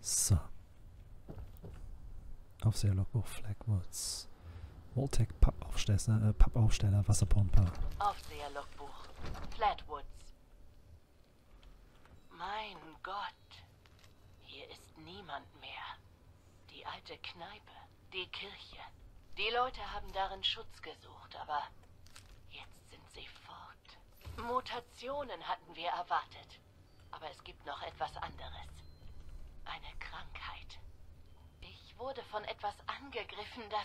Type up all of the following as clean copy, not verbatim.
So. Aufseher-Logbuch Flagwoods. Voltec Pappaufsteller, Wasserpumpe. Aufseher-Logbuch Flatwoods. Mein Gott. Hier ist niemand mehr. Die alte Kneipe, die Kirche. Die Leute haben darin Schutz gesucht, aber jetzt sind sie fort. Mutationen hatten wir erwartet. Aber es gibt noch etwas anderes. Eine Krankheit. Ich wurde von etwas angegriffen, das...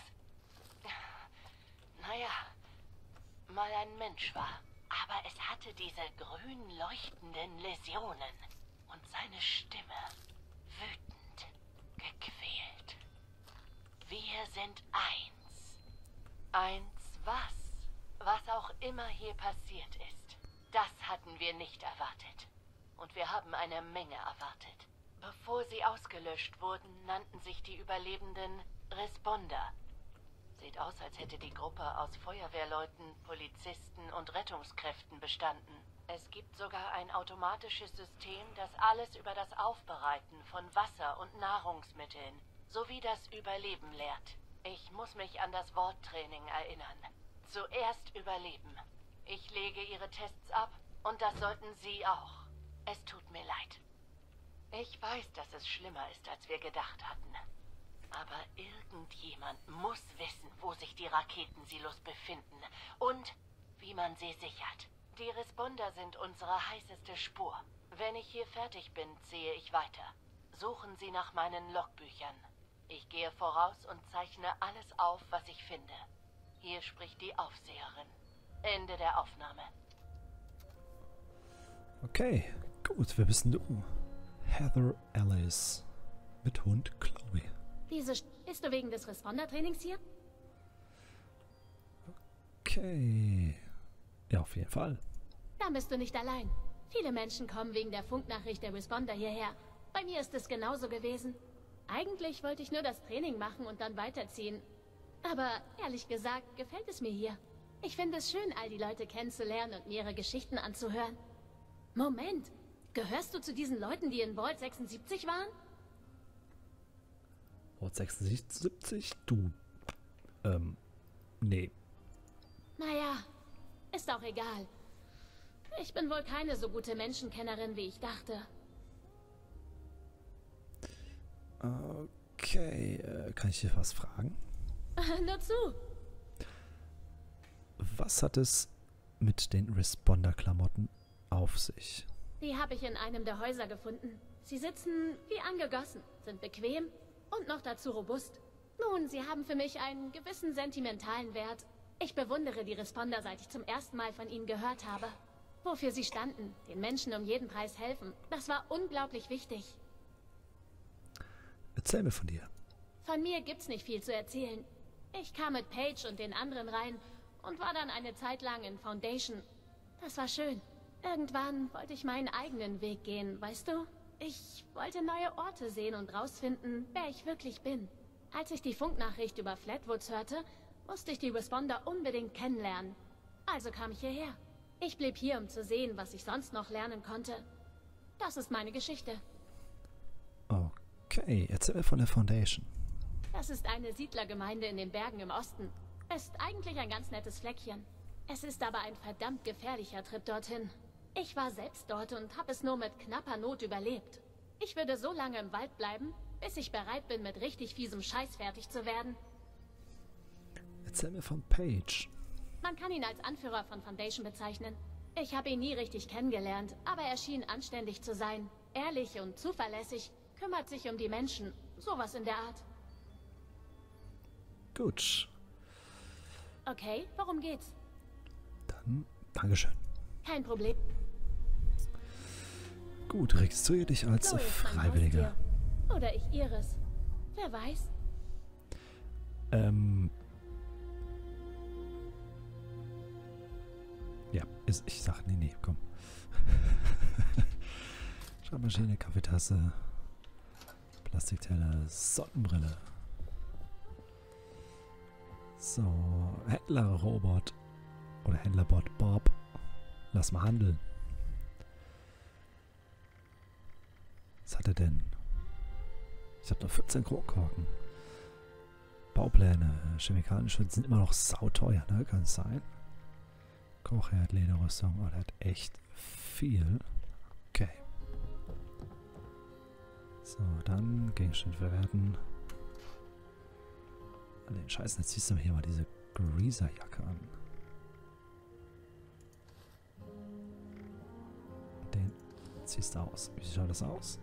Naja, mal ein Mensch war. Aber es hatte diese grün leuchtenden Läsionen. Und seine Stimme wütend, gequält. Wir sind eins. Eins was? Was auch immer hier passiert ist. Das hatten wir nicht erwartet. Und wir haben eine Menge erwartet. Bevor sie ausgelöscht wurden, nannten sich die Überlebenden Responder. Sieht aus, als hätte die Gruppe aus Feuerwehrleuten, Polizisten und Rettungskräften bestanden. Es gibt sogar ein automatisches System, das alles über das Aufbereiten von Wasser und Nahrungsmitteln sowie das Überleben lehrt. Ich muss mich an das Worttraining erinnern. Zuerst überleben. Ich lege Ihre Tests ab und das sollten Sie auch. Es tut mir leid. Ich weiß, dass es schlimmer ist, als wir gedacht hatten. Aber irgendjemand muss wissen, wo sich die Raketensilos befinden und wie man sie sichert. Die Responder sind unsere heißeste Spur. Wenn ich hier fertig bin, ziehe ich weiter. Suchen Sie nach meinen Logbüchern. Ich gehe voraus und zeichne alles auf, was ich finde. Hier spricht die Aufseherin. Ende der Aufnahme. Okay, gut, wer bist denn du? Heather Alice. Mit Hund Chloe. Bist du wegen des Responder-Trainings hier? Okay. Ja, auf jeden Fall. Dann bist du nicht allein. Viele Menschen kommen wegen der Funknachricht der Responder hierher. Bei mir ist es genauso gewesen. Eigentlich wollte ich nur das Training machen und dann weiterziehen. Aber ehrlich gesagt, gefällt es mir hier. Ich finde es schön, all die Leute kennenzulernen und mir ihre Geschichten anzuhören. Moment, gehörst du zu diesen Leuten, die in Vault 76 waren? Vault 76? Du. Nee. Naja, ist auch egal. Ich bin wohl keine so gute Menschenkennerin, wie ich dachte. Okay, kann ich dir was fragen? Nur zu. Was hat es mit den Responder-Klamotten auf sich? Die habe ich in einem der Häuser gefunden. Sie sitzen wie angegossen, sind bequem und noch dazu robust. Nun, sie haben für mich einen gewissen sentimentalen Wert. Ich bewundere die Responder, seit ich zum ersten Mal von ihnen gehört habe. Wofür sie standen, den Menschen um jeden Preis helfen, das war unglaublich wichtig. Erzähl mir von dir. Von mir gibt's nicht viel zu erzählen. Ich kam mit Paige und den anderen rein und war dann eine Zeit lang in Foundation. Das war schön. Irgendwann wollte ich meinen eigenen Weg gehen, weißt du? Ich wollte neue Orte sehen und rausfinden, wer ich wirklich bin. Als ich die Funknachricht über Flatwoods hörte, musste ich die Responder unbedingt kennenlernen. Also kam ich hierher. Ich blieb hier, um zu sehen, was ich sonst noch lernen konnte. Das ist meine Geschichte. Okay, erzähl mir von der Foundation. Das ist eine Siedlergemeinde in den Bergen im Osten. Ist eigentlich ein ganz nettes Fleckchen. Es ist aber ein verdammt gefährlicher Trip dorthin. Ich war selbst dort und habe es nur mit knapper Not überlebt. Ich würde so lange im Wald bleiben, bis ich bereit bin, mit richtig fiesem Scheiß fertig zu werden. Erzähl mir von Paige. Man kann ihn als Anführer von Foundation bezeichnen. Ich habe ihn nie richtig kennengelernt, aber er schien anständig zu sein. Ehrlich und zuverlässig, kümmert sich um die Menschen. Sowas in der Art. Gut. Okay, worum geht's? Dann, Dankeschön. Kein Problem. Gut, registriere dich als Chloe ist mein Freiwilliger. Haustier. Oder ich ihres. Wer weiß. Ja, ich sag, nee, komm. Schreibmaschine, Kaffeetasse, Plastikteller, Sonnenbrille. So, Händler-Robot oder Händlerbot Bob. Lass mal handeln. Was hat er denn? Ich habe noch 14 Kronkorken. Baupläne, Chemikalienschutz sind immer noch sauteuer, ne? Kann es sein? Kochherd, Lederrüstung, oh, der hat echt viel. Okay. So, dann Gegenstand verwerten. An den Scheißen, jetzt ziehst du mir hier mal diese Greaser-Jacke an. Den ziehst du aus. Wie schaut das aus?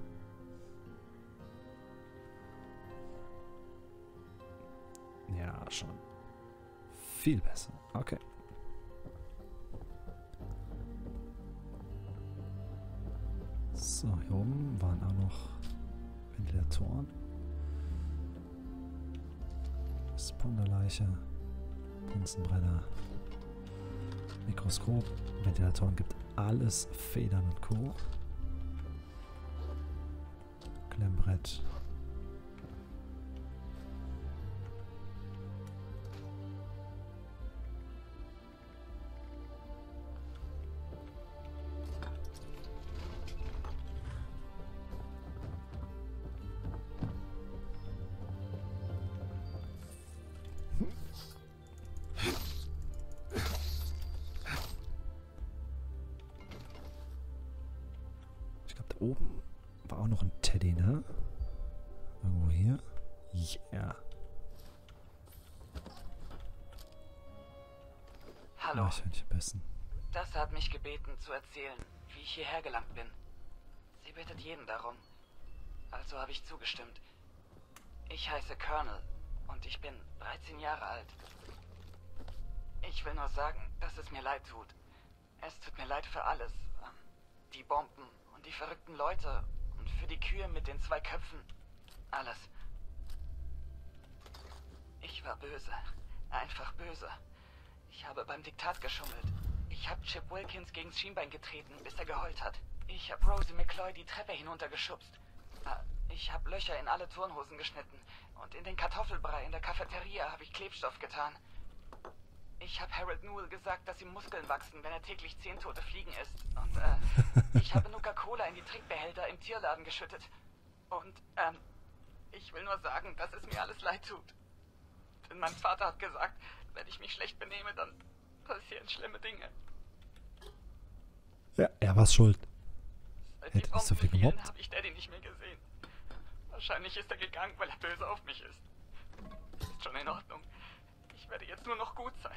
Ja, schon. Viel besser. Okay. So, hier oben waren auch noch Ventilatoren. Sponderleiche, Bunsenbrenner, Mikroskop, Ventilatoren gibt alles, Federn und Co. Klemmbrett. Oben war auch noch ein Teddy, ne? Irgendwo hier. Yeah. Hallo. Eichhörnchenbissen. Das hat mich gebeten zu erzählen, wie ich hierher gelangt bin. Sie bittet jeden darum. Also habe ich zugestimmt. Ich heiße Colonel und ich bin 13 Jahre alt. Ich will nur sagen, dass es mir leid tut. Es tut mir leid für alles. Die Bomben. Die verrückten Leute und für die Kühe mit den 2 Köpfen. Alles. Ich war böse. Einfach böse. Ich habe beim Diktat geschummelt. Ich habe Chip Wilkins gegens Schienbein getreten, bis er geheult hat. Ich habe Rosie McCloy die Treppe hinuntergeschubst. Ich habe Löcher in alle Turnhosen geschnitten. Und in den Kartoffelbrei in der Cafeteria habe ich Klebstoff getan. Ich habe Harold Newell gesagt, dass ihm Muskeln wachsen, wenn er täglich 10 tote Fliegen isst. Und, ich habe Nuka-Cola in die Trinkbehälter im Tierladen geschüttet. Und, ich will nur sagen, dass es mir alles leid tut. Denn mein Vater hat gesagt, wenn ich mich schlecht benehme, dann passieren schlimme Dinge. Ja, er war schuld. Seit Hätte nicht so viel gemobbt. habe ich Daddy nicht mehr gesehen. Wahrscheinlich ist er gegangen, weil er böse auf mich ist. Ist schon in Ordnung. Ich werde jetzt nur noch gut sein.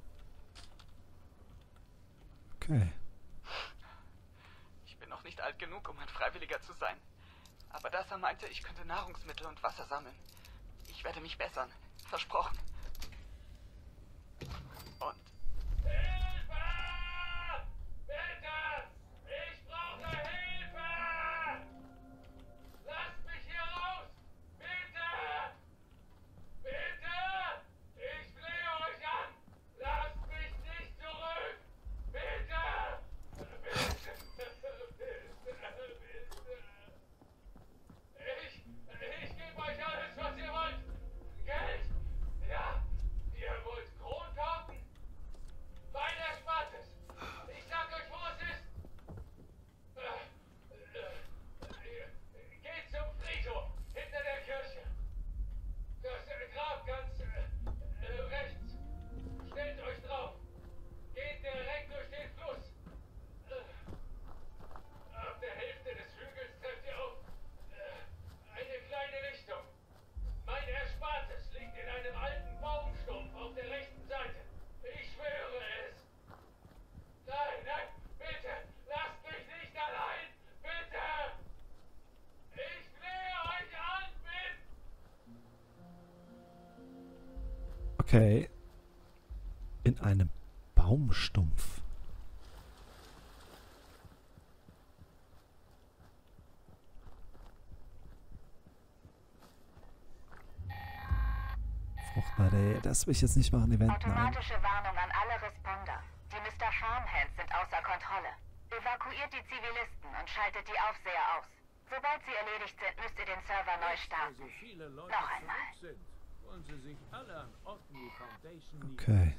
Okay. Ich bin noch nicht alt genug, um ein Freiwilliger zu sein. Aber Dasa meinte, ich könnte Nahrungsmittel und Wasser sammeln. Ich werde mich bessern. Versprochen. Und... Hilfe! Bitte! Ich brauche Hilfe! Lasst mich hier raus! Bitte! Bitte! Ich flehe euch an! Lasst mich nicht zurück! Bitte! Ich gebe euch alles, was ihr wollt! Geld! Ja! Ihr wollt Kronkorken? Mein Erspartes! Ich sag euch, wo es ist! Geht zum Friedhof! Hinter der Kirche! Das Grab ganz rechts. Stellt euch drauf. Geht direkt durch den Fluss. Ab der Hälfte des Hügels trefft ihr auf eine kleine Lichtung. Mein Erspartes liegt in einem alten Baumstumpf auf der rechten Seite. Ich schwöre es. Nein, nein, bitte, lasst mich nicht allein. Bitte. Ich flehe euch an, bitte. Okay. In einem Baumstumpf. Fruchtbare, das will ich jetzt nicht machen, Event. Nein. Automatische Warnung an alle Responder. Die Mr. Farmhands sind außer Kontrolle. Evakuiert die Zivilisten und schaltet die Aufseher aus. Sobald sie erledigt sind, müsst ihr den Server neu starten. So viele Leute Noch einmal. zurück sind, wollen sie sich alle an Orten wie Foundation niederlassen. Okay.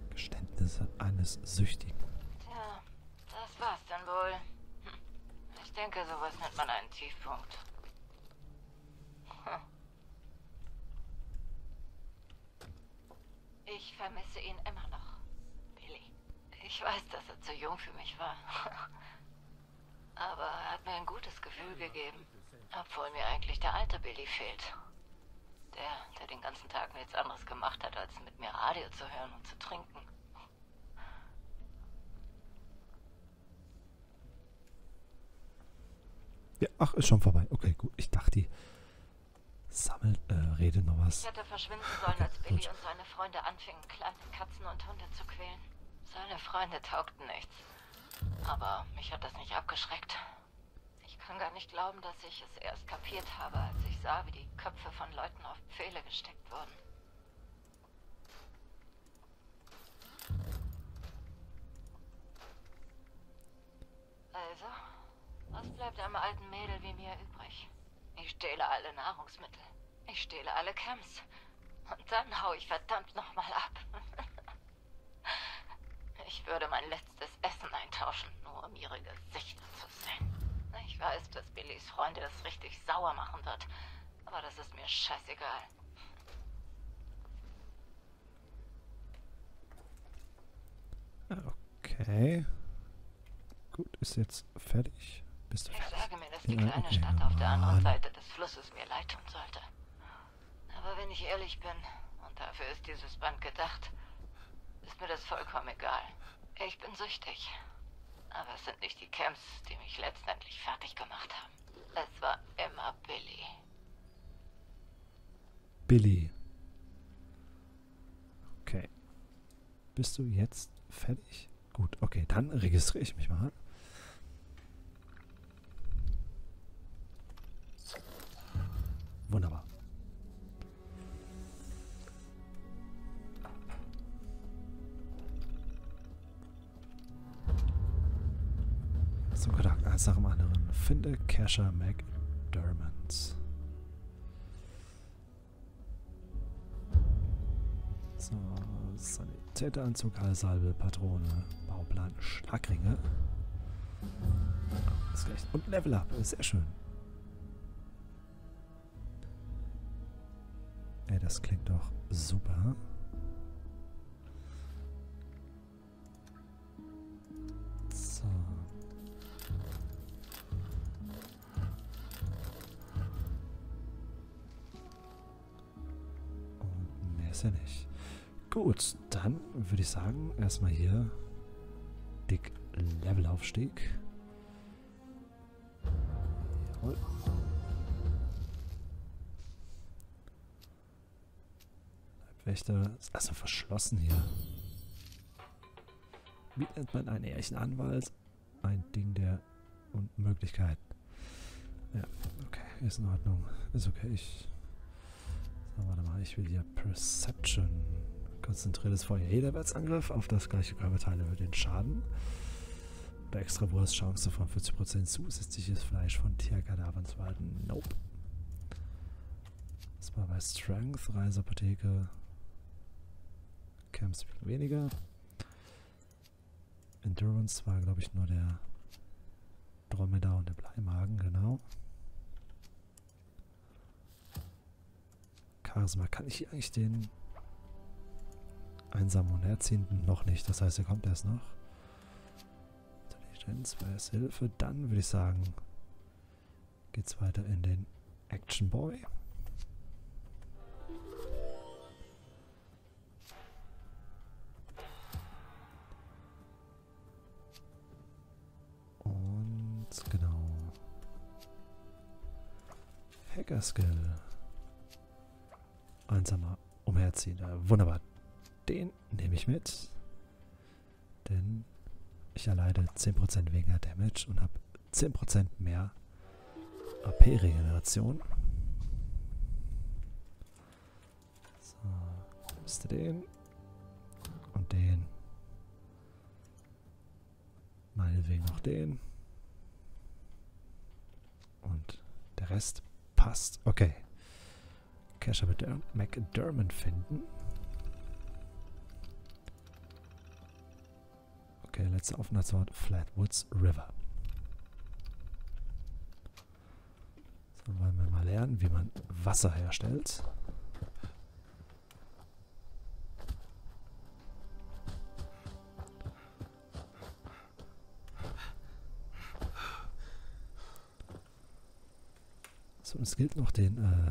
Geständnisse eines Süchtigen. Tja, das war's dann wohl. Ich denke, sowas nennt man einen Tiefpunkt. Ich vermisse ihn immer noch, Billy. Ich weiß, dass er zu jung für mich war. Aber er hat mir ein gutes Gefühl gegeben. Obwohl mir eigentlich der alte Billy fehlt. Der den ganzen Tag nichts anderes gemacht hat, als mit mir Radio zu hören und zu trinken. Ja, ach, ist schon vorbei. Okay, gut. Ich dachte, die redet noch was. Ich hätte verschwinden sollen, als Billy und seine Freunde anfingen, kleine Katzen und Hunde zu quälen. Seine Freunde taugten nichts. Aber mich hat das nicht abgeschreckt. Ich kann gar nicht glauben, dass ich es erst kapiert habe, als ich sah, wie die Köpfe von Leuten auf Pfähle gesteckt wurden. Also, was bleibt einem alten Mädel wie mir übrig? Ich stehle alle Nahrungsmittel. Ich stehle alle Camps. Und dann hau ich verdammt nochmal ab. Ich würde mein letztes Essen eintauschen, nur um ihre Gesichter zu sehen. Ich weiß, dass Billys Freunde das richtig sauer machen wird. Aber das ist mir scheißegal. Okay. Gut, ist jetzt fertig. Bist du Ich fertig? sage mir, dass die Ja, kleine okay, Stadt auf der anderen Mann. Seite des Flusses mir leid tun sollte. Aber wenn ich ehrlich bin, und dafür ist dieses Band gedacht, ist mir das vollkommen egal. Ich bin süchtig. Aber es sind nicht die Camps, die mich letztendlich fertig gemacht haben. Es war immer Billy. Billy. Okay. Bist du jetzt fertig? Gut, okay, dann registriere ich mich mal. Wunderbar. So gedacht, eins nach dem anderen. Finde Kesha McDermott. So, Sanitäteranzug, Halssalbe, Patrone, Bauplan, Schlagringe. Das gleich. Und Level Up, sehr schön. Ey, das klingt doch super. So. Und mehr ist ja nicht. Gut, dann würde ich sagen, erstmal hier dick Levelaufstieg. Jawohl. Leibwächter ist also verschlossen hier. Wie nennt man einen ehrlichen Anwalt? Ein Ding der Unmöglichkeit. Ja, okay, ist in Ordnung. Ist okay, So, warte mal, ich will hier Perception. Konzentriertes Feuer. Jeder Wertsangriff auf das gleiche Körperteil erhöht den Schaden. Bei extra Wurst Chance von 40% zusätzliches Fleisch von Tierkadavern zu halten. Nope. Das war bei Strength, Reiseapotheke. Camps viel weniger. Endurance war, glaube ich, nur der Dromedar und der Bleimagen, genau. Charisma, kann ich hier eigentlich den einsamen und Herziehenden noch nicht? Das heißt, er kommt erst noch. Intelligenz, Hilfe. Dann würde ich sagen, geht's weiter in den Action Boy. Und genau. Hacker Skill. Einsamer Umherziehender. Wunderbar. Den nehme ich mit. Denn ich erleide 10% weniger Damage und habe 10% mehr AP-Regeneration. So, nimmst du den. Und den. Meinetwegen noch den. Und der Rest passt. Okay. Kesha McDermott finden. Okay, letzter Aufenthaltsort Flatwoods River. lernen, wie man Wasser herstellt. So, und es gilt noch den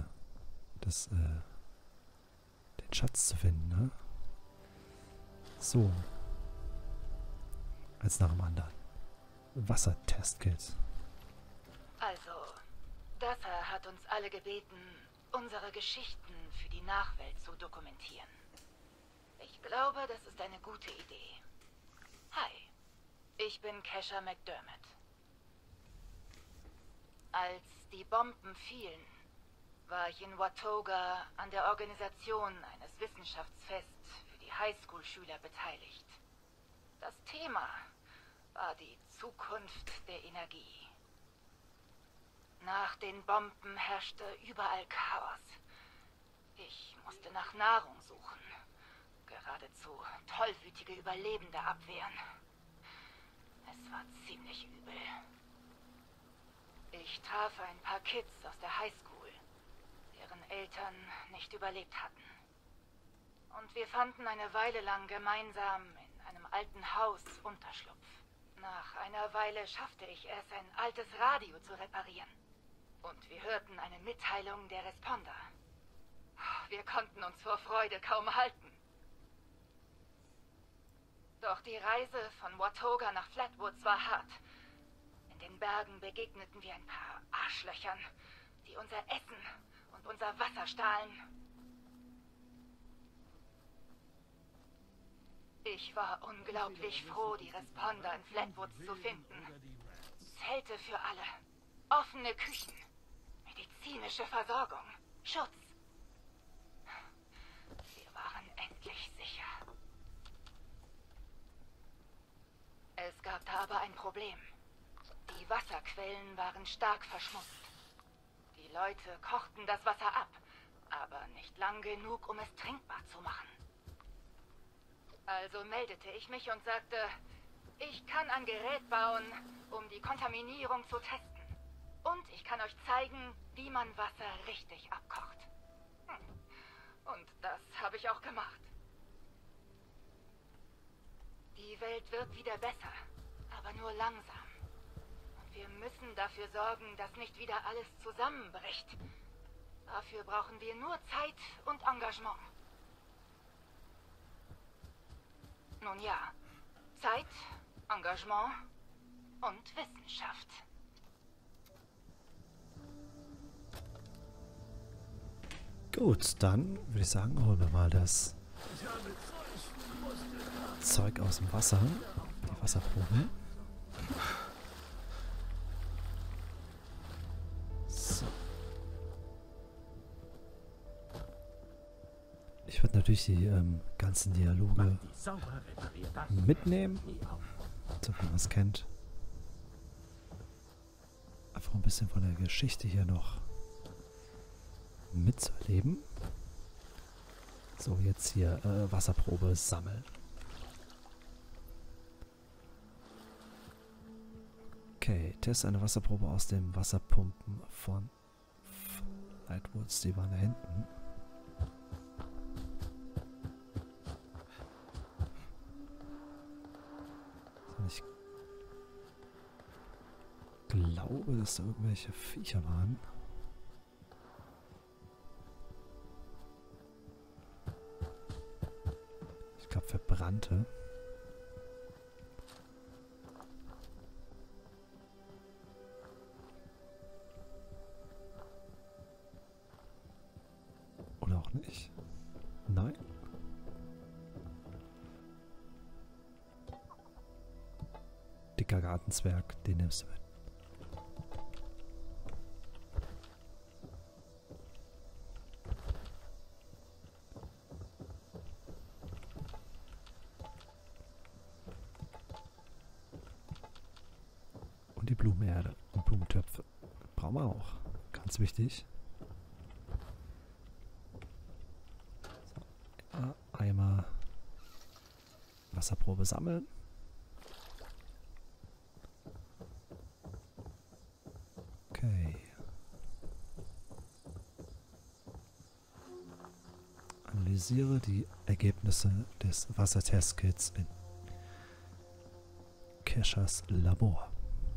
Schatz zu finden, ne? So. Als nach dem anderen. Wassertestkit. Also, Dassa hat uns alle gebeten, unsere Geschichten für die Nachwelt zu dokumentieren. Ich glaube, das ist eine gute Idee. Hi, ich bin Kesha McDermott. Als die Bomben fielen, war ich in Watoga an der Organisation eines Wissenschaftsfests für die Highschool-Schüler beteiligt. Das Thema war die Zukunft der Energie. Nach den Bomben herrschte überall Chaos. Ich musste nach Nahrung suchen. Geradezu tollwütige Überlebende abwehren. Es war ziemlich übel. Ich traf ein paar Kids aus der Highschool, deren Eltern nicht überlebt hatten. Und wir fanden eine Weile lang gemeinsam in einem alten Haus Unterschlupf. Nach einer Weile schaffte ich es, ein altes Radio zu reparieren. Und wir hörten eine Mitteilung der Responder. Wir konnten uns vor Freude kaum halten. Doch die Reise von Watoga nach Flatwoods war hart. In den Bergen begegneten wir ein paar Arschlöchern, die unser Essen und unser Wasser stahlen. Ich war unglaublich froh, die Responder in Flatwoods zu finden. Zelte für alle, offene Küchen, medizinische Versorgung, Schutz. Wir waren endlich sicher. Es gab da aber ein Problem. Die Wasserquellen waren stark verschmutzt. Die Leute kochten das Wasser ab, aber nicht lang genug, um es trinkbar zu machen. Also meldete ich mich und sagte, ich kann ein Gerät bauen, um die Kontaminierung zu testen. Und ich kann euch zeigen, wie man Wasser richtig abkocht. Und das habe ich auch gemacht. Die Welt wird wieder besser, aber nur langsam. Und wir müssen dafür sorgen, dass nicht wieder alles zusammenbricht. Dafür brauchen wir nur Zeit und Engagement. Nun ja, Zeit, Engagement und Wissenschaft. Gut, dann würde ich sagen, holen wir mal das Zeug aus dem Wasser. Die Wasserprobe. So. Ich würde natürlich die ganzen Dialoge mitnehmen, so wie man es kennt. Einfach ein bisschen von der Geschichte hier noch mitzuerleben. So, jetzt hier Wasserprobe sammeln. Okay, teste eine Wasserprobe aus den Wasserpumpen von Flatwoods. Die waren da hinten. Ich glaube, dass da irgendwelche Viecher waren. Ich glaube, verbrannte. Oder auch nicht. Nein. Dicker Gartenzwerg, den nimmst du mit. Und die Blumenerde und Blumentöpfe. Brauchen wir auch. Ganz wichtig. So. Eimer Wasserprobe sammeln. Okay. Analysiere die Ergebnisse des Wassertestkits in Keschers Labor.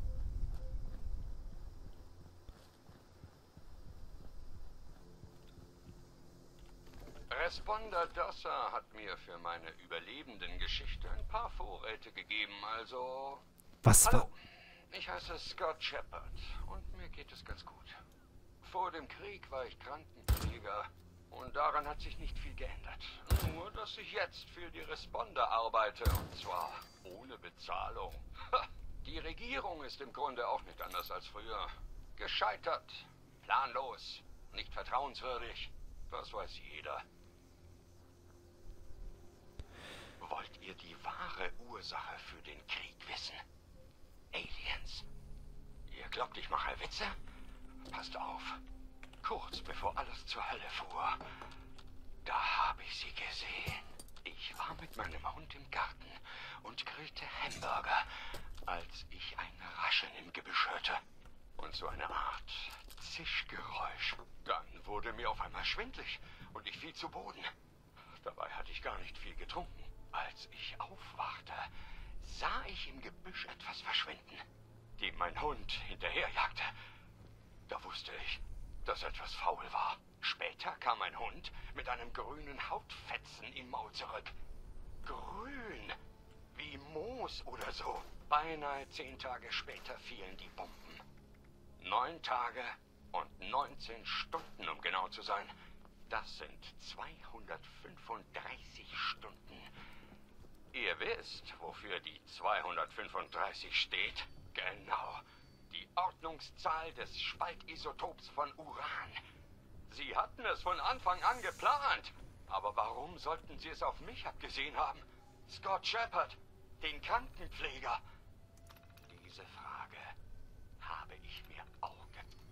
Responder Dosser hat mir für meine Überlebenden-Geschichte ein paar Vorräte gegeben, also... Was war... Hallo, ich heiße Scott Shepard und mir geht es ganz gut. Vor dem Krieg war ich Krankenpfleger und daran hat sich nicht viel geändert. Nur, dass ich jetzt für die Responder arbeite und zwar ohne Bezahlung. Die Regierung ist im Grunde auch nicht anders als früher. Gescheitert, planlos, nicht vertrauenswürdig, das weiß jeder. Wollt ihr die wahre Ursache für den Krieg wissen? Aliens. Ihr glaubt, ich mache Witze? Passt auf. Kurz bevor alles zur Hölle fuhr, da habe ich sie gesehen. Ich war mit meinem Hund im Garten und grillte Hamburger, als ich ein Rascheln im Gebüsch hörte. Und so eine Art Zischgeräusch. Dann wurde mir auf einmal schwindlig und ich fiel zu Boden. Dabei hatte ich gar nicht viel getrunken. Als ich aufwachte, sah ich im Gebüsch etwas verschwinden, dem mein Hund hinterherjagte. Da wusste ich, dass etwas faul war. Später kam mein Hund mit einem grünen Hautfetzen im Maul zurück. Grün, wie Moos oder so. Beinahe 10 Tage später fielen die Bomben. 9 Tage und 19 Stunden, um genau zu sein. Das sind 235 Stunden. Ihr wisst, wofür die 235 steht? Genau. Die Ordnungszahl des Spaltisotops von Uran. Sie hatten es von Anfang an geplant. Aber warum sollten sie es auf mich abgesehen haben? Scott Shepard, den Krankenpfleger. Diese Frage habe ich mir auch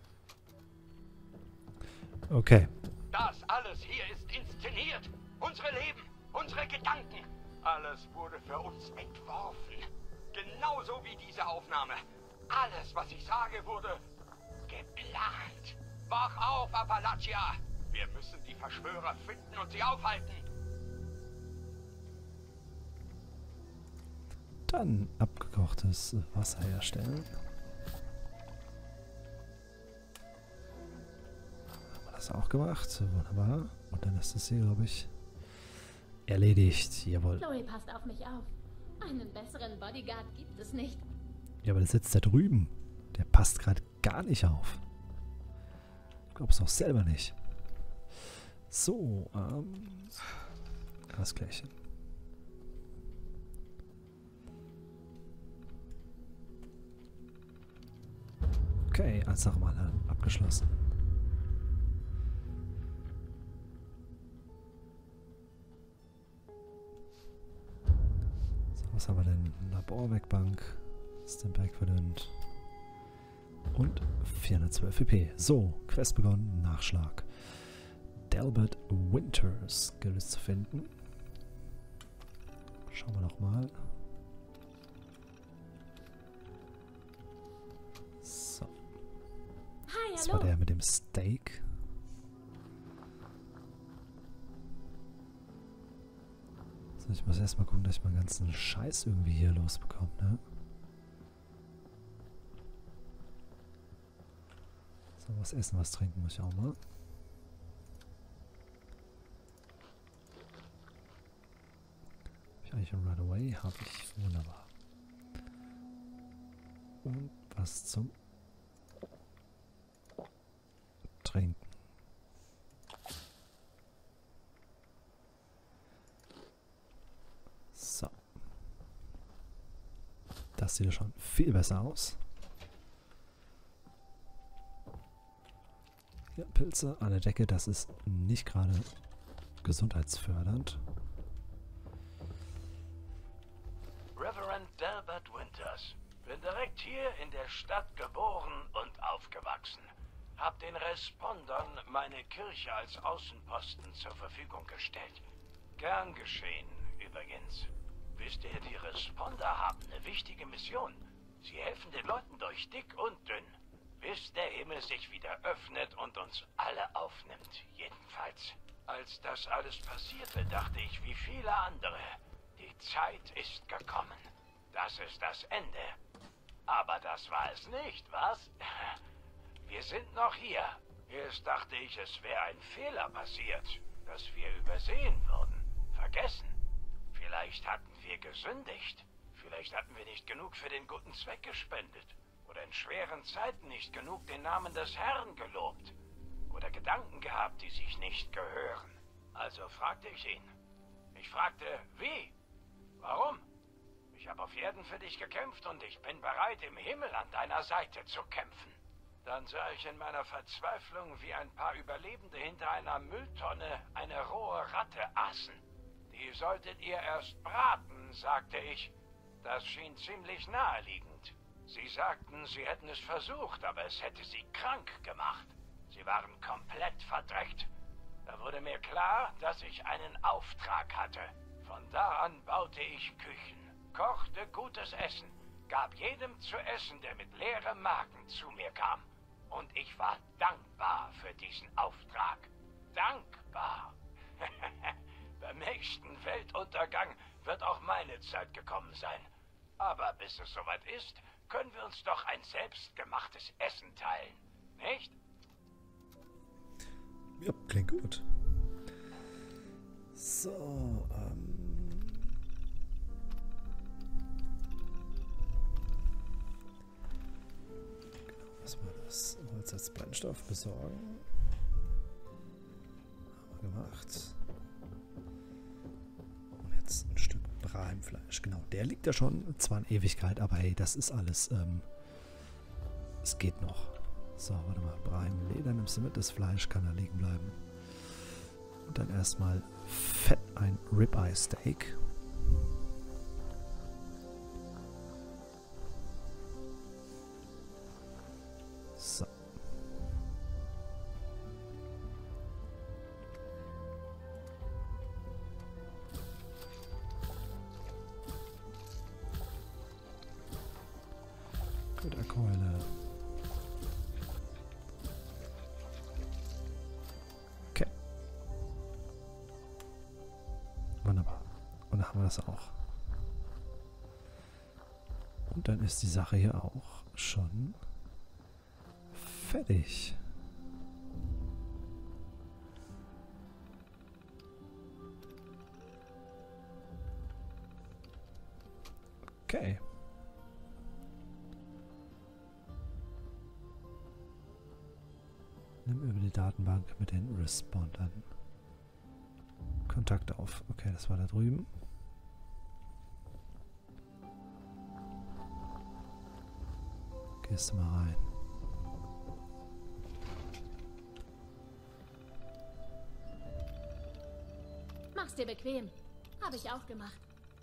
Okay. Das alles hier ist inszeniert. Unsere Leben, unsere Gedanken. Alles wurde für uns entworfen. Genauso wie diese Aufnahme. Alles, was ich sage, wurde geplant. Wach auf, Appalachia! Wir müssen die Verschwörer finden und sie aufhalten. Dann abgekochtes Wasser herstellen. Haben wir das auch gemacht? Wunderbar. Und dann ist das hier, glaube ich, erledigt. Jawohl. Chloe passt auf mich auf. Einen besseren Bodyguard gibt es nicht. Ja, aber der sitzt da drüben. Der passt gerade gar nicht auf. Ich glaube es auch selber nicht. So, das Gleiche. Okay, eine Sache mal abgeschlossen. So, was haben wir denn? Laborwerkbank, Stimpak verdünnt und 412 EP. So, Quest begonnen, Nachschlag. Delbert Winters gilt es zu finden. Schauen wir noch mal. So. Hi, Das war der mit dem Steak. So, ich muss erstmal gucken, dass ich meinen ganzen Scheiß irgendwie hier losbekomme, ne? So, was essen, was trinken muss ich auch mal. Habe ich eigentlich ein Right Away? Habe ich. Wunderbar. Und was zum Trinken. So. Das sieht ja schon viel besser aus. Ja, Pilze an der Decke, das ist nicht gerade gesundheitsfördernd. Reverend Delbert Winters. Bin direkt hier in der Stadt geboren und aufgewachsen. Hab den Respondern meine Kirche als Außenposten zur Verfügung gestellt. Gern geschehen, übrigens. Wisst ihr, die Responder haben eine wichtige Mission. Sie helfen den Leuten durch dick und dünn. Bis der Himmel sich wieder öffnet und uns alle aufnimmt. Jedenfalls. Als das alles passierte, dachte ich wie viele andere, die Zeit ist gekommen. Das ist das Ende. Aber das war es nicht, was? Wir sind noch hier. Erst dachte ich, es wäre ein Fehler passiert, dass wir übersehen würden, vergessen. Vielleicht hatten wir gesündigt. Vielleicht hatten wir nicht genug für den guten Zweck gespendet. Oder in schweren Zeiten nicht genug den Namen des Herrn gelobt. Oder Gedanken gehabt, die sich nicht gehören. Also fragte ich ihn. Ich fragte, wie? Warum? Ich habe auf Erden für dich gekämpft und ich bin bereit, im Himmel an deiner Seite zu kämpfen. Dann sah ich in meiner Verzweiflung, wie ein paar Überlebende hinter einer Mülltonne eine rohe Ratte aßen. Die solltet ihr erst braten, sagte ich. Das schien ziemlich naheliegend. Sie sagten, sie hätten es versucht, aber es hätte sie krank gemacht. Sie waren komplett verdreckt. Da wurde mir klar, dass ich einen Auftrag hatte. Von da an baute ich Küchen, kochte gutes Essen, gab jedem zu essen, der mit leerem Magen zu mir kam. Und ich war dankbar für diesen Auftrag. Dankbar. Beim nächsten Weltuntergang wird auch meine Zeit gekommen sein. Aber bis es soweit ist, können wir uns doch ein selbstgemachtes Essen teilen, nicht? Ja, klingt gut. So, genau, was war das? Holz als Brennstoff besorgen. Haben wir gemacht. Und jetzt ein Stück Brahmfleisch. Genau, der liegt ja schon zwar in Ewigkeit, aber hey, das ist alles, es geht noch. So, warte mal, Brahmleder nimmst du mit, das Fleisch kann da liegen bleiben. Und dann erstmal fett ein Ribeye Steak. So. Guter Keule. Okay. Wunderbar. Und dann haben wir das auch. Und dann ist die Sache hier auch schon fertig. Okay. Nimm über die Datenbank mit den Respondern Kontakt auf. Okay, das war da drüben. Gehst du mal rein. Mach's dir bequem. Habe ich auch gemacht.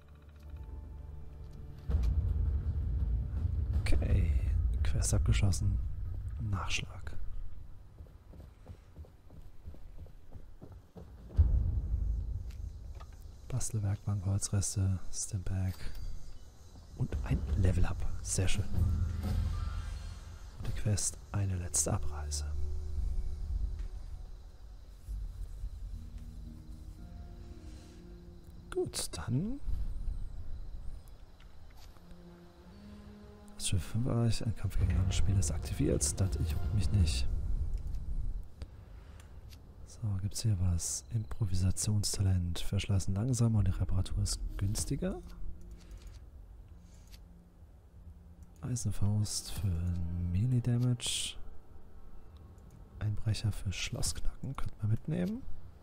Okay, Quest abgeschlossen. Nachschlag. Bastelwerkbank, Holzreste, Stimpack und ein Level-Up. Sehr schön. Und die Quest, eine letzte Abreise. Gut, dann das Schiff 5 erreicht. Ein Kampf gegen andere Spieler ist aktiviert. Das juckt mich nicht. So, gibt es hier was? Improvisationstalent. Verschleißen langsamer und die Reparatur ist günstiger. Eisenfaust für Melee Damage. Einbrecher für Schlossknacken. Könnte man mitnehmen.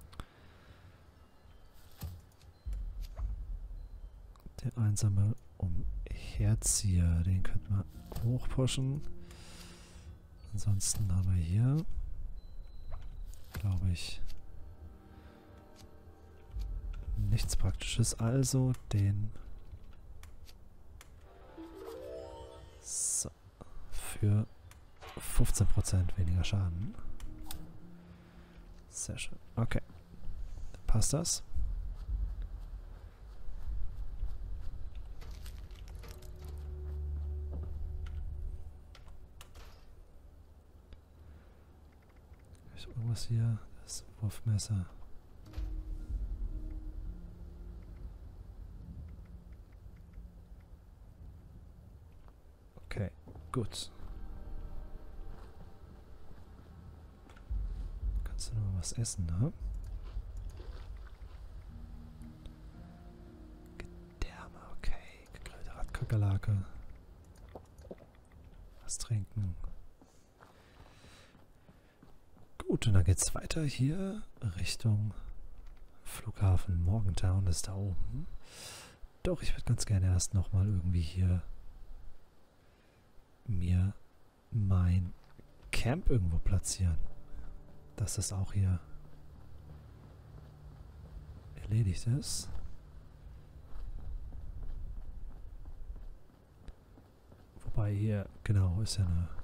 Der einsame Umherzieher. Den könnte man hochpushen. Ansonsten haben wir hier, glaube ich, nichts Praktisches. Also den so, für 15% weniger Schaden. Sehr schön. Okay. Dann passt das. Irgendwas hier, das Wurfmesser. Gut. Kannst du noch mal was essen, ne? Gedärme, okay. Gegrillte Radkakerlake. Was trinken. Gut, und dann geht's weiter hier Richtung Flughafen Morgantown. Das ist da oben. Doch, ich würde ganz gerne erst nochmal irgendwie hier mir mein Camp irgendwo platzieren. Dass das auch hier erledigt ist. Wobei hier, genau, ist ja eine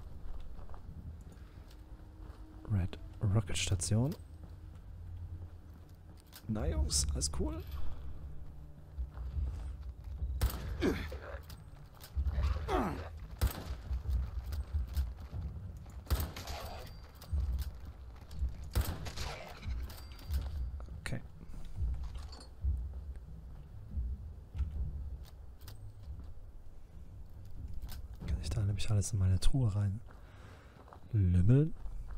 Red Rocket Station. Na Jungs, alles cool? Okay. Kann ich da nämlich alles in meine Truhe rein lümmeln?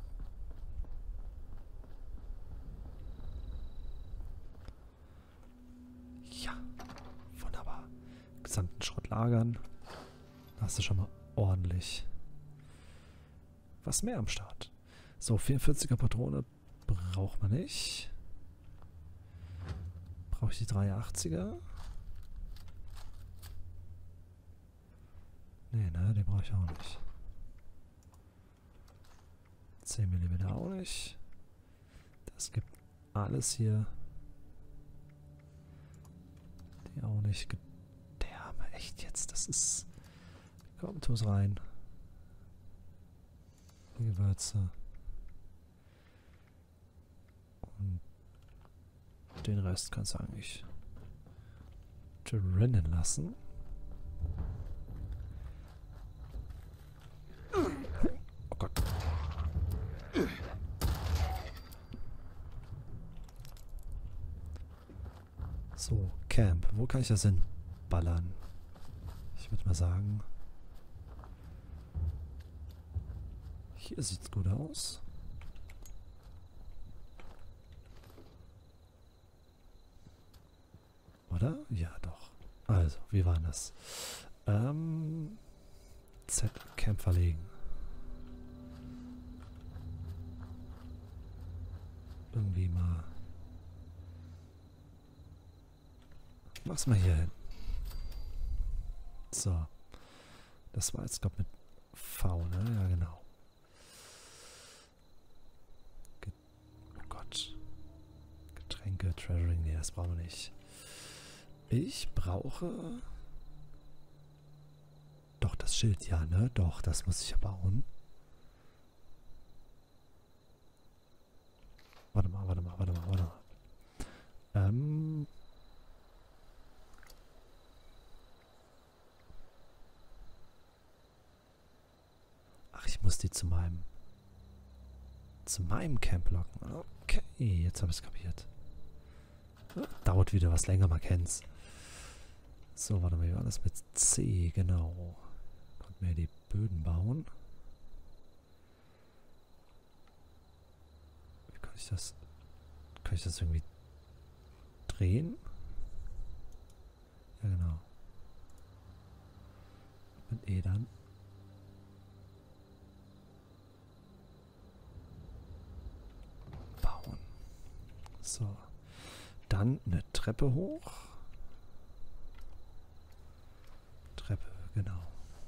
Ja, wunderbar. Gesamten Schrott lagern. Da hast du schon mal ordentlich was mehr am Start. So, 44er Patrone braucht man nicht. Brauche ich die 380er? Nee, ne, die brauche ich auch nicht. 10 mm auch nicht. Das gibt alles hier. Die auch nicht. Gedärme, echt jetzt, das ist... Komm, tu's rein. Die Gewürze. Und den Rest kannst du eigentlich drinnen lassen. Oh Gott. So, Camp. Wo kann ich das hinballern? Ich würde mal sagen... Hier sieht's gut aus. Oder? Ja, doch. Also, wie war das? Z-Camp verlegen. Irgendwie mal. Mach's mal hier hin. So. Das war jetzt, glaube ich, mit V, ne? Ja, genau. Oh Gott. Getränke, Treasuring, nee, das brauchen wir nicht. Ich brauche... Doch, das Schild, ja, ne? Doch, das muss ich ja bauen. Warte mal. Ach, ich muss die zu meinem Camp locken. Okay, jetzt habe ich es kapiert. Dauert wieder was länger, man kennt's. So, warte mal, wie war das mit C? Genau. Konnten wir die Böden bauen. Wie kann ich das... Kann ich das irgendwie drehen? Ja, genau. Mit E dann. Bauen. So. Dann eine Treppe hoch. Treppe, genau.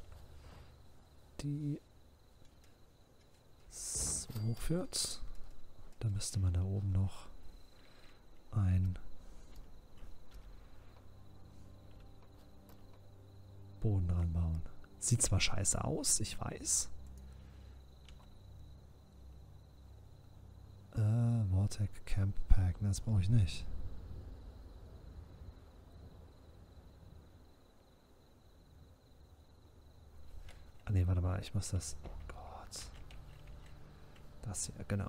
Die so hochführt. Da müsste man da oben noch ein Boden dran bauen. Sieht zwar scheiße aus, ich weiß. Vortec Camp Pack, das brauche ich nicht. Ah ne, warte mal, ich muss das... Gott. Das hier, genau.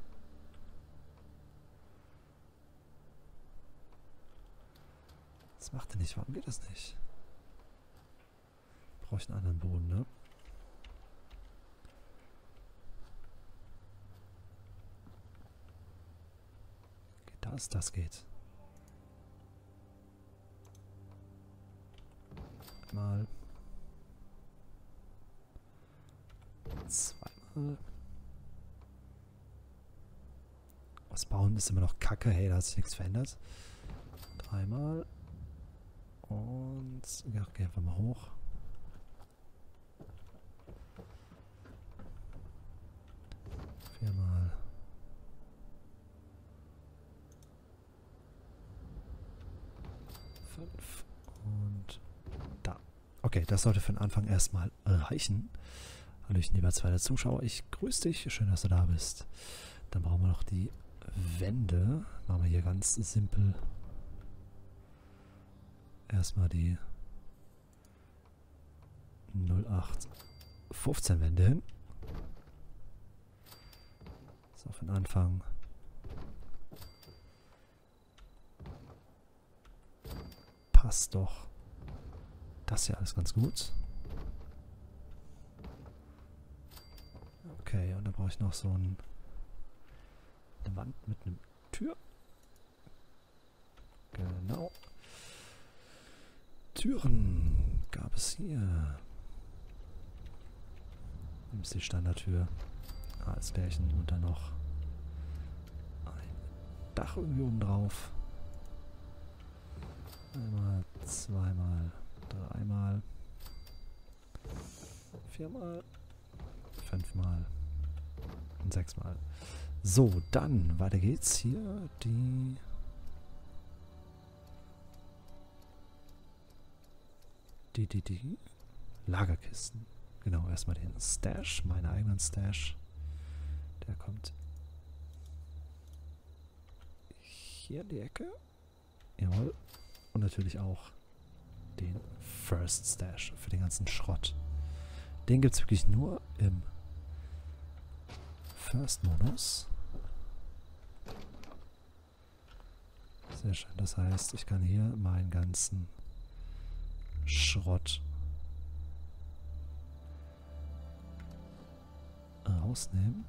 Das macht er nicht, warum geht das nicht? Brauche ich einen anderen Boden, ne? Was? Das geht. Mal. Zweimal. Das Bauen ist immer noch kacke. Hey, da hat sich nichts verändert. Dreimal. Und ja, geh einfach mal hoch. Viermal. Fünf. Und da. Okay, das sollte für den Anfang erstmal reichen. Hallöchen, lieber zweiter Zuschauer. Ich grüße dich. Schön, dass du da bist. Dann brauchen wir noch die Wände. Machen wir hier ganz simpel. Erstmal die 0815 Wände hin. So, für den Anfang. Passt doch. Das hier alles ganz gut. Okay, und dann brauche ich noch so eine Wand mit einer Tür. Genau. Türen gab es hier. Das ist die Standardtür. Als Klärchen und dann noch ein Dach irgendwie oben drauf. Einmal, zweimal, dreimal, viermal, fünfmal und sechsmal. So, dann weiter geht's. Hier die Lagerkisten. Genau, erstmal den Stash, meinen eigenen Stash. Der kommt hier in die Ecke. Jawohl. Und natürlich auch den First Stash für den ganzen Schrott. Den gibt es wirklich nur im First-Modus. Sehr schön. Das heißt, ich kann hier meinen ganzen Schrott rausnehmen.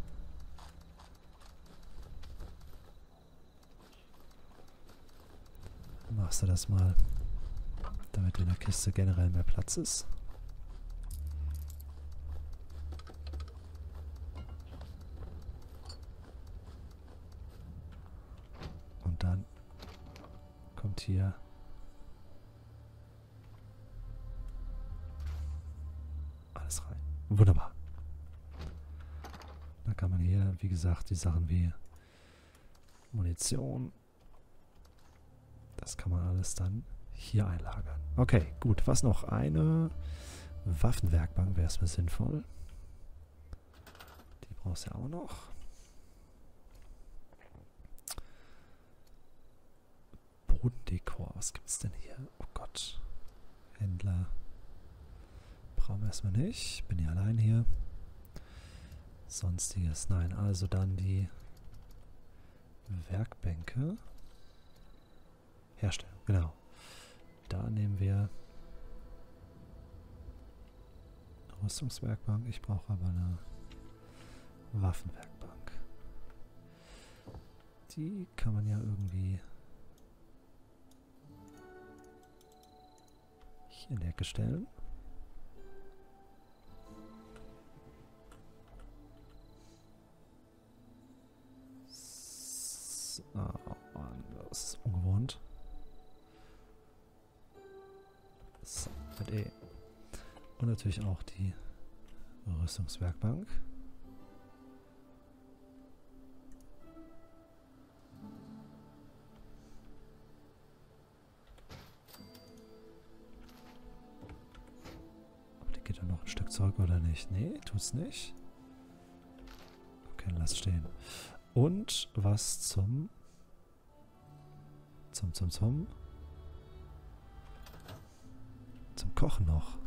Machst du das mal, damit in der Kiste generell mehr Platz ist. Und dann kommt hier alles rein. Wunderbar. Da kann man hier, wie gesagt, die Sachen wie Munition, das kann man alles dann hier einlagern. Okay, gut. Was noch? Eine Waffenwerkbank wäre es mir sinnvoll. Die brauchst du ja auch noch. Bodendekor. Was gibt es denn hier? Oh Gott. Händler. Brauchen wir erstmal nicht. Bin ja allein hier. Sonstiges. Nein, also dann die Werkbänke. Herstellen, genau. Da nehmen wir eine Rüstungswerkbank. Ich brauche aber eine Waffenwerkbank. Die kann man ja irgendwie hier in die Ecke stellen. So, Mann, das ist ungewohnt. So, mit E. Und natürlich auch die Rüstungswerkbank. Aber die geht dann noch ein Stück zurück oder nicht? Nee, tut's nicht. Okay, lass stehen. Und was zum Kochen noch.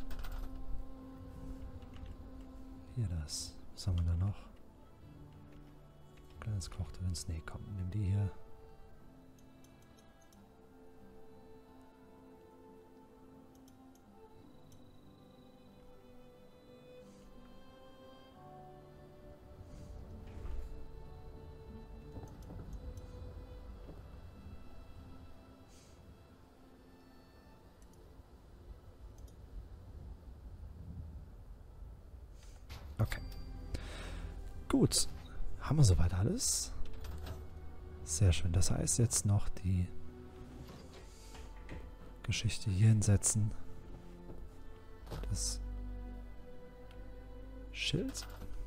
Hier das. Was haben wir da noch? Kleines Kochtöns. Nee, komm, nimm die hier. Gut. Haben wir soweit alles? Sehr schön. Das heißt jetzt noch die Geschichte hier hinsetzen. Das Schild.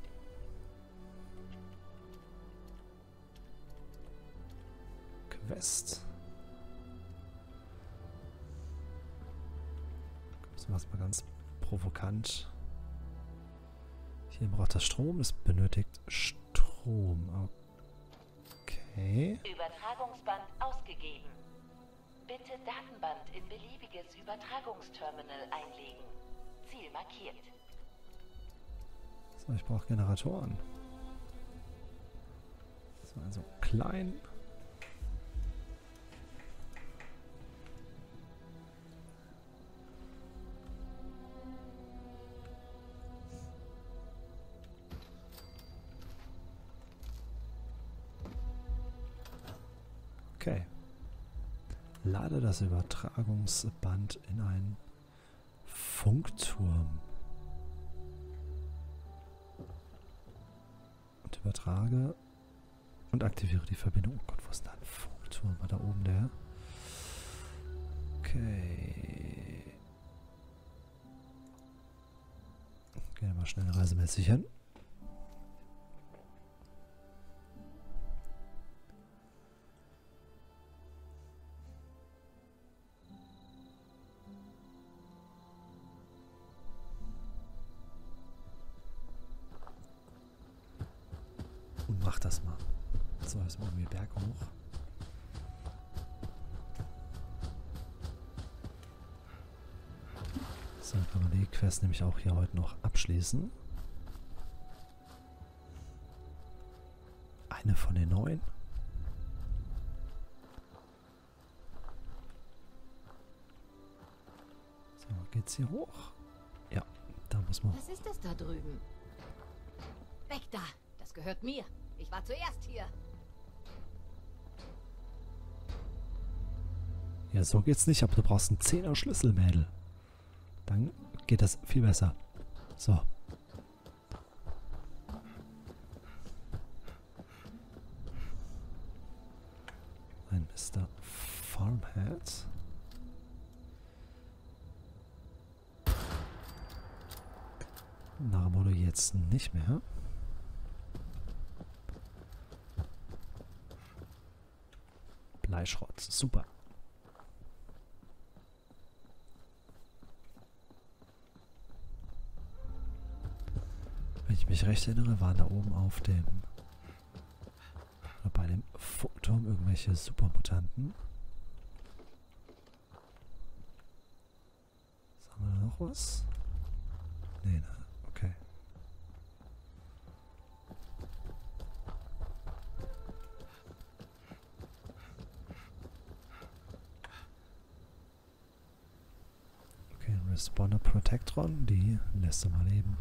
Quest. Das machen wir mal ganz provokant. Hier braucht das Strom. Es benötigt Strom. Okay. Übertragungsband ausgegeben. Bitte Datenband in beliebiges Übertragungsterminal einlegen. Ziel markiert. So, ich brauche Generatoren. So, also klein. Okay. Lade das Übertragungsband in einen Funkturm. Und übertrage und aktiviere die Verbindung. Oh Gott, wo ist denn ein Funkturm? War da oben der? Okay. Gehen wir mal schnell reisemäßig hin. Und mach das mal. So, jetzt machen wir Berg hoch. So, dann können wir die Quest nämlich auch hier heute noch abschließen. Eine von den 9. So, geht's hier hoch? Ja, da muss man. Was ist das da drüben? Weg da! Das gehört mir. Ich war zuerst hier. Ja, so geht's nicht, aber du brauchst einen 10er Schlüssel, Mädel. Dann geht das viel besser. So. Ein Mr. Farmhead. Naramolo jetzt nicht mehr. Bleischrott, super. Wenn ich mich recht erinnere, waren da oben auf dem oder bei dem Funkturm irgendwelche Supermutanten. Sagen wir da noch was? Nee, ne? Okay. Okay, Responder Protectron, die lässt du mal leben.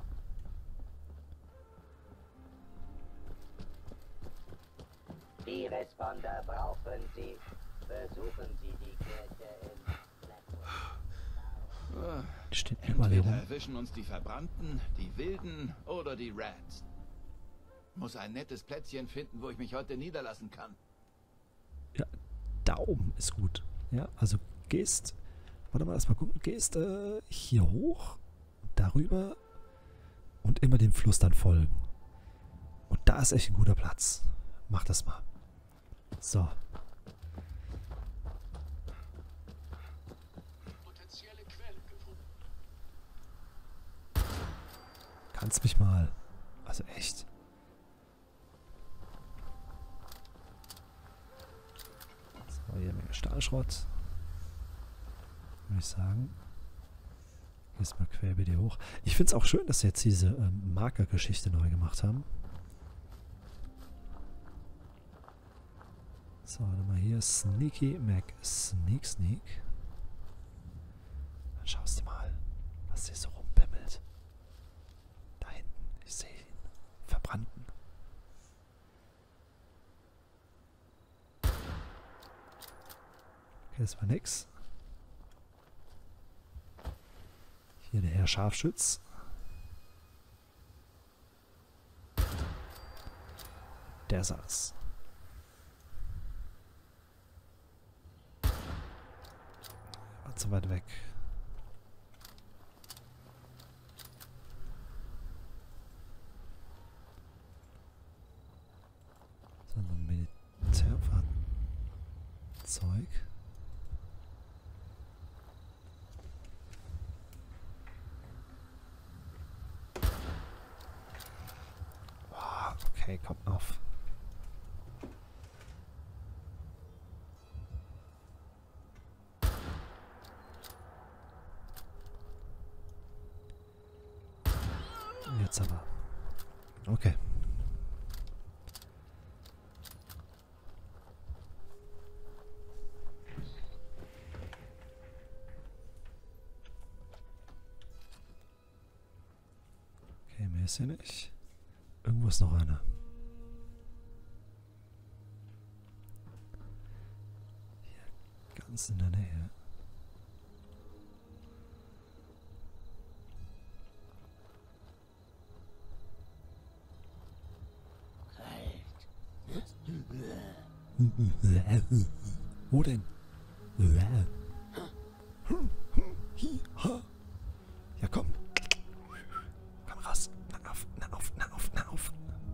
Die Responder brauchen Sie. Besuchen Sie die Kirche in Blackwood. Die stehen Entweder Überlegung. erwischen uns die Verbrannten, die Wilden oder die Rats. Muss ein nettes Plätzchen finden, wo ich mich heute niederlassen kann. Ja, da oben ist gut. Ja, also gehst, warte mal, lass mal gucken, gehst hier hoch, darüber und immer dem Fluss dann folgen. Und da ist echt ein guter Platz. Mach das mal. So. Kannst mich mal. Also echt. So, hier Menge Stahlschrott. Würde ich sagen. Gehst mal quer bei dir hoch. Ich finde es auch schön, dass sie jetzt diese Markergeschichte neu gemacht haben. So, dann mal hier Sneaky Mac Sneak Sneak. Dann schaust du mal, was hier so rumpimmelt. Da hinten, ich sehe ihn. Verbrannten. Okay, das war nix. Hier der Herr Scharfschütz. Der saß. War zu weit weg. So ein Militärfahrzeug. Okay, kommt auf. Jetzt aber. Okay. Okay, mehr ist hier nicht. Irgendwo ist noch einer. Hier ganz in der Nähe. Wo denn? Ja, komm. Komm raus. Na auf, na auf, na auf, na auf.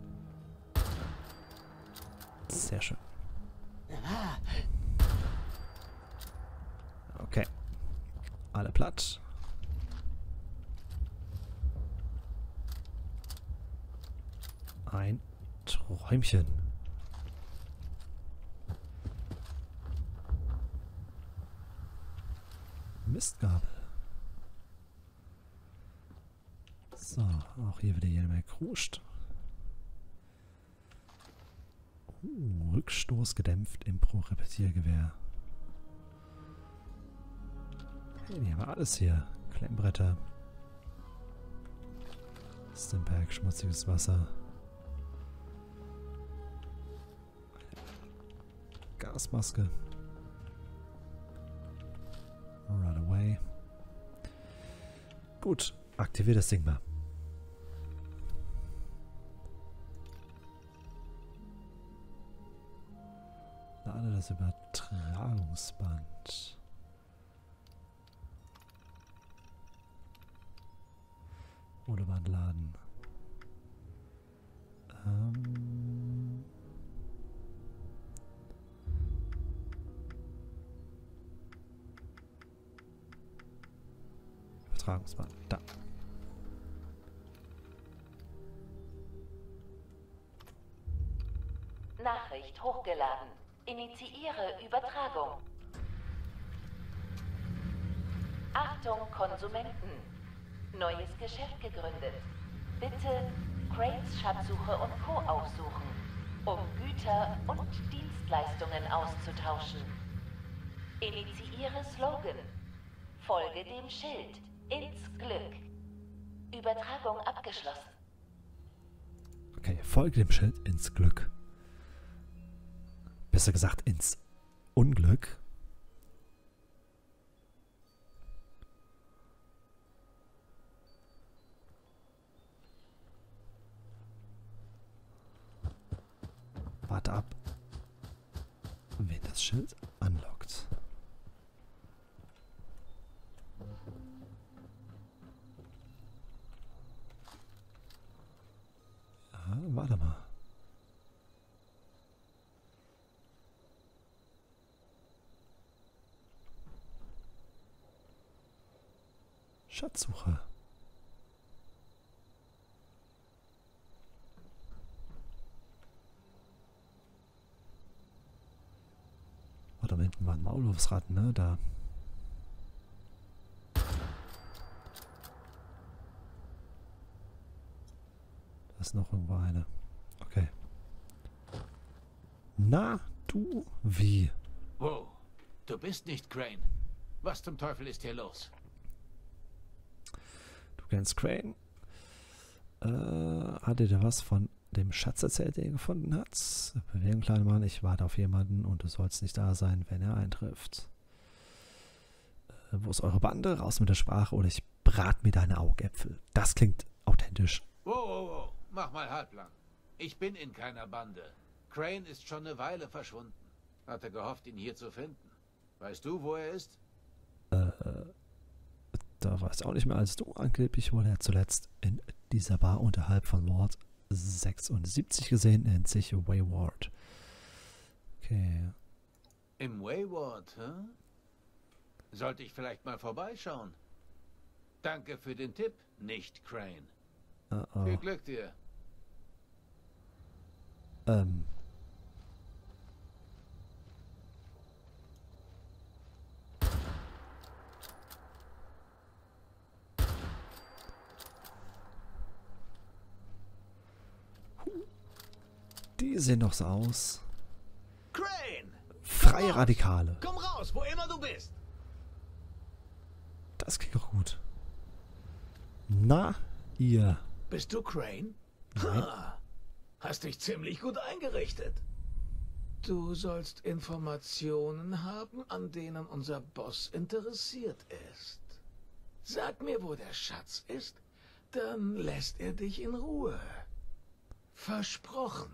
Sehr schön. Okay. Alle platt. Ein Träumchen. Mistgabel. So, auch hier wieder jede Menge kruscht. Rückstoß gedämpft im Pro-Repetiergewehr. Hey, die haben wir alles hier. Klemmbretter. Stimpak, schmutziges Wasser. Gasmaske. Run away. Gut, aktiviert das Ding mal. Lade das Übertragungsband. Oder Band laden. Übertragungsband. Da. Nachricht hochgeladen. Initiiere Übertragung. Achtung, Konsumenten. Neues Geschäft gegründet. Bitte Crates Schatzsuche und Co. aufsuchen, um Güter und Dienstleistungen auszutauschen. Initiiere Slogan. Folge dem Schild. Ins Glück. Übertragung abgeschlossen. Okay, folge dem Schild ins Glück. Besser gesagt ins Unglück. Warte ab, wen das Schild anlockt. Ja, warte mal. Schatzsuche. Oh, da hinten war ein Maulwurfsrad, ne? Da. Da ist noch irgendwo eine. Okay. Na, du, wie? Wow, du bist nicht Crane. Was zum Teufel ist hier los? Du kennst Crane? Hat dir da was von dem Schatz erzählt, den er gefunden hat? Bewegung, kleiner Mann, ich warte auf jemanden und du sollst nicht da sein, wenn er eintrifft. Wo ist eure Bande? Raus mit der Sprache oder ich brat mir deine Augäpfel. Das klingt authentisch. Wow, wow, wow. Mach mal halblang. Ich bin in keiner Bande. Crane ist schon eine Weile verschwunden. Hatte gehofft, ihn hier zu finden. Weißt du, wo er ist? Da war es auch nicht mehr als du. Angeblich wurde er zuletzt in dieser Bar unterhalb von Ward 76 gesehen, nennt sich Wayward. Okay. Im Wayward, hä? Sollte ich vielleicht mal vorbeischauen? Danke für den Tipp, nicht Crane. Viel Glück dir. Die sehen doch so aus. Crane! Freie Radikale. Komm raus, wo immer du bist! Das klingt doch gut. Na, ihr. Bist du Crane? Nein. Ha, hast dich ziemlich gut eingerichtet. Du sollst Informationen haben, an denen unser Boss interessiert ist. Sag mir, wo der Schatz ist, dann lässt er dich in Ruhe. Versprochen.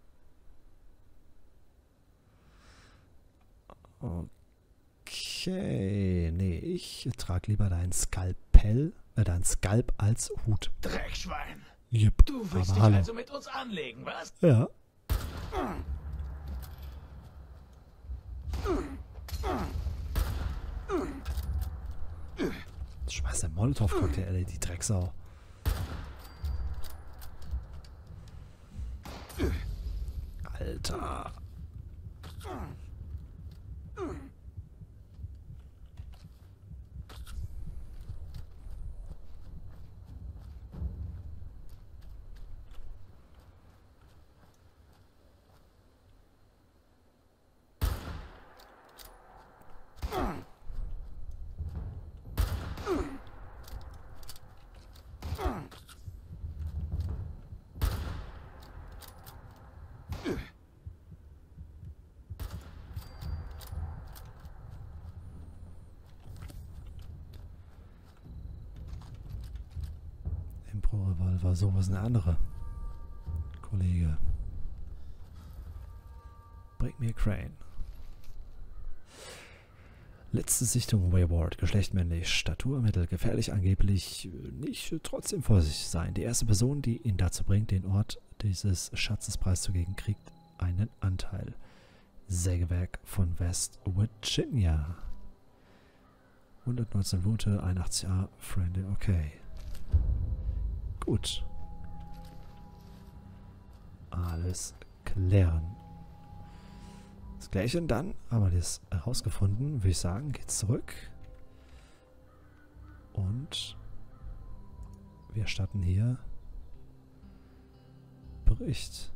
Okay. Nee, ich trage lieber dein Skalpell, dein Skalp als Hut. Dreckschwein. Yep. Du willst Aber dich hallo. also mit uns anlegen, was? Ja. Schmeißt der Molotow-Cocktail, die Drecksau. Alter. Impro-Revolver, sowas eine andere. Kollege. Bring mir Crane. Letzte Sichtung Wayward. Geschlecht männlich. Statur mittel. Gefährlich angeblich nicht. Trotzdem vorsichtig sein. Die erste Person, die ihn dazu bringt, den Ort dieses Schatzes preiszugeben, kriegt einen Anteil. Sägewerk von West Virginia. 119 Loote, 81a, Friendly, okay. Gut. Alles klären. Das Gleiche, dann haben wir das herausgefunden, würde ich sagen, geht's zurück. Und wir starten hier Bericht.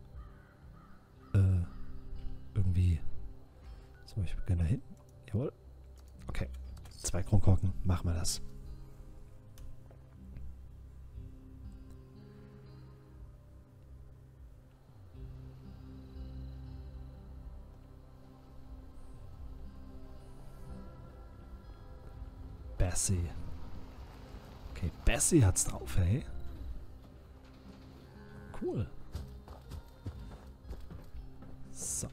Irgendwie. So, ich beginne da hinten. Jawohl. Okay. 2 Kronkorken, machen wir das. Bessie. Okay, Bessie hat's drauf, hey. Cool. So.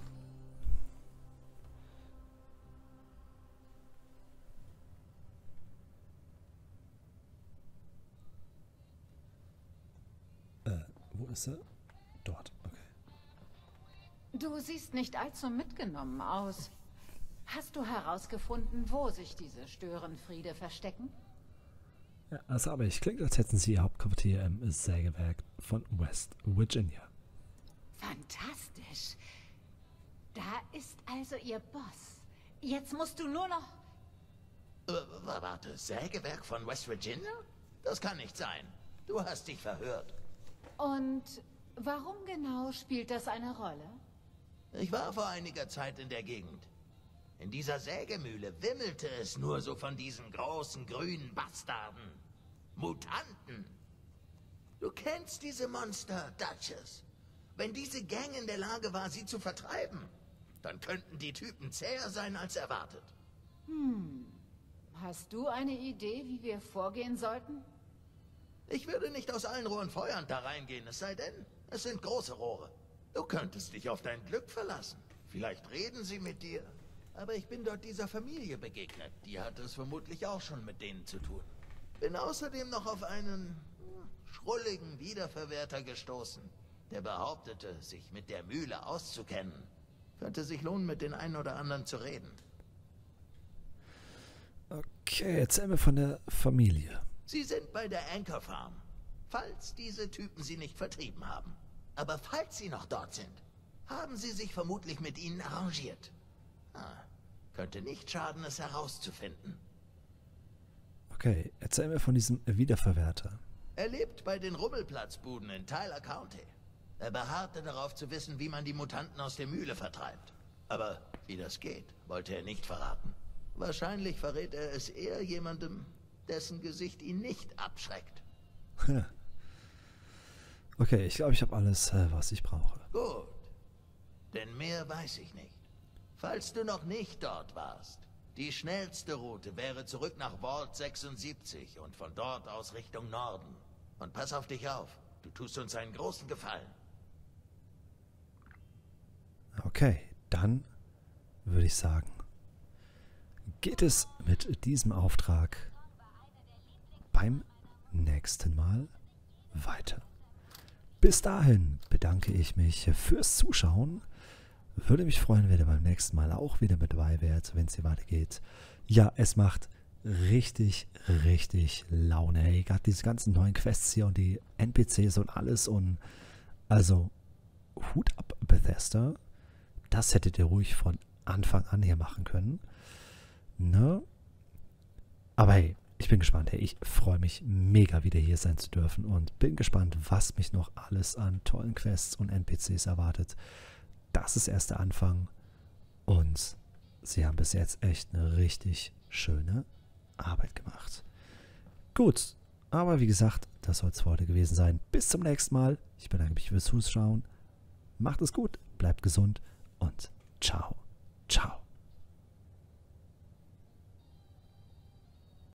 Wo ist er? Dort, okay. Du siehst nicht allzu mitgenommen aus. Hast du herausgefunden, wo sich diese Störenfriede verstecken? Ja, das habe ich. Klingt, als hätten sie ihr Hauptquartier im Sägewerk von West Virginia. Fantastisch. Da ist also ihr Boss. Jetzt musst du nur noch... Warte, Sägewerk von West Virginia? Das kann nicht sein. Du hast dich verhört. Und warum genau spielt das eine Rolle? Ich war vor einiger Zeit in der Gegend. In dieser Sägemühle wimmelte es nur so von diesen großen grünen Bastarden. Mutanten. Du kennst diese Monster, Duchess. Wenn diese Gang in der Lage war, sie zu vertreiben, dann könnten die Typen zäher sein als erwartet. Hast du eine Idee, wie wir vorgehen sollten? Ich würde nicht aus allen Rohren feuernd da reingehen, es sei denn, es sind große Rohre. Du könntest dich auf dein Glück verlassen. Vielleicht reden sie mit dir. Aber ich bin dort dieser Familie begegnet. Die hat es vermutlich auch schon mit denen zu tun. Bin außerdem noch auf einen schrulligen Wiederverwerter gestoßen, der behauptete, sich mit der Mühle auszukennen. Könnte sich lohnen, mit den einen oder anderen zu reden. Okay, erzähl mir von der Familie. Sie sind bei der Anchor Farm, falls diese Typen sie nicht vertrieben haben. Aber falls sie noch dort sind, haben sie sich vermutlich mit ihnen arrangiert. Könnte nicht schaden, es herauszufinden. Okay, erzähl mir von diesem Wiederverwerter. Er lebt bei den Rummelplatzbuden in Tyler County. Er beharrte darauf zu wissen, wie man die Mutanten aus der Mühle vertreibt. Aber wie das geht, wollte er nicht verraten. Wahrscheinlich verrät er es eher jemandem, dessen Gesicht ihn nicht abschreckt. Okay, ich glaube, ich habe alles, was ich brauche. Gut, denn mehr weiß ich nicht. Falls du noch nicht dort warst, die schnellste Route wäre zurück nach Vault 76 und von dort aus Richtung Norden. Und pass auf dich auf, du tust uns einen großen Gefallen. Okay, dann würde ich sagen, geht es mit diesem Auftrag beim nächsten Mal weiter. Bis dahin bedanke ich mich fürs Zuschauen. Würde mich freuen, wenn ihr beim nächsten Mal auch wieder mit dabei wärt, wenn es hier weitergeht. Ja, es macht richtig, richtig Laune. Hey, gerade diese ganzen neuen Quests hier und die NPCs und alles. Und also, Hut ab, Bethesda. Das hättet ihr ruhig von Anfang an hier machen können. Ne? Aber hey, ich bin gespannt. Hey, ich freue mich mega, wieder hier sein zu dürfen. Und bin gespannt, was mich noch alles an tollen Quests und NPCs erwartet. Das ist erst der Anfang und sie haben bis jetzt echt eine richtig schöne Arbeit gemacht. Gut, aber wie gesagt, das soll es für heute gewesen sein. Bis zum nächsten Mal. Ich bedanke mich fürs Zuschauen. Macht es gut, bleibt gesund und ciao, ciao.